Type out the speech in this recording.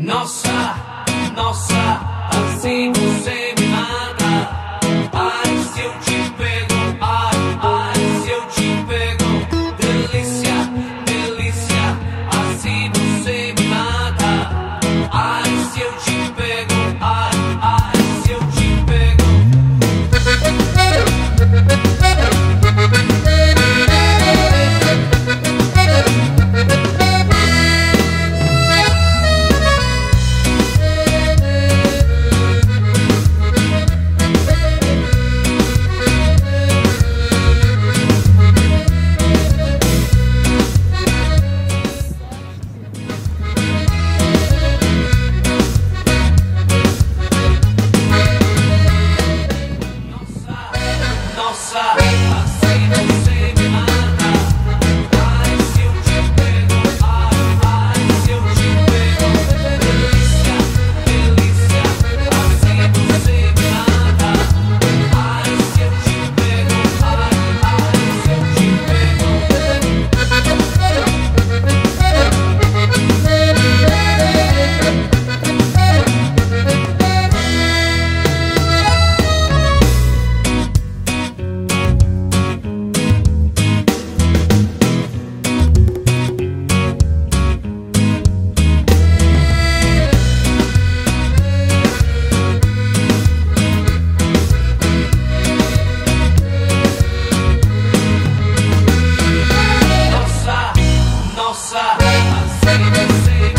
Nossa, nossa, assim você me mata. Ai, se eu te pego, ai, ai, se eu te pego. Delícia, delícia, assim você me mata. Ai, se eu te pego, ai, ai, se eu te pego. Nossa, assim você me mata. Ai, se eu te pego, ai, ai, se eu te pego. Delícia, delícia, assim você me mata. Ai, se eu te pego, ai, ai, se eu te pego. Nossa, assim você